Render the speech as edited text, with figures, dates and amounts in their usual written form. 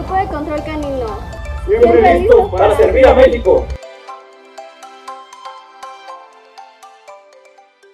Grupo de Control Canino. Siempre listo para servir a México.